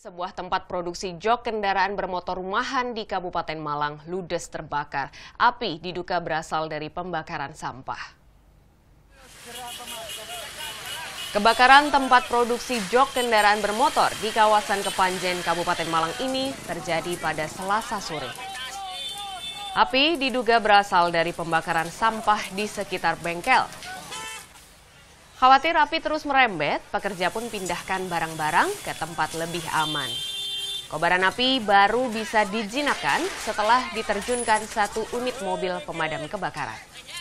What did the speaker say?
Sebuah tempat produksi jok kendaraan bermotor rumahan di Kabupaten Malang ludes terbakar. Api diduga berasal dari pembakaran sampah. Kebakaran tempat produksi jok kendaraan bermotor di kawasan Kepanjen, Kabupaten Malang ini terjadi pada Selasa sore. Api diduga berasal dari pembakaran sampah di sekitar bengkel. Khawatir api terus merembet, pekerja pun pindahkan barang-barang ke tempat lebih aman. Kobaran api baru bisa dijinakkan setelah diterjunkan satu unit mobil pemadam kebakaran.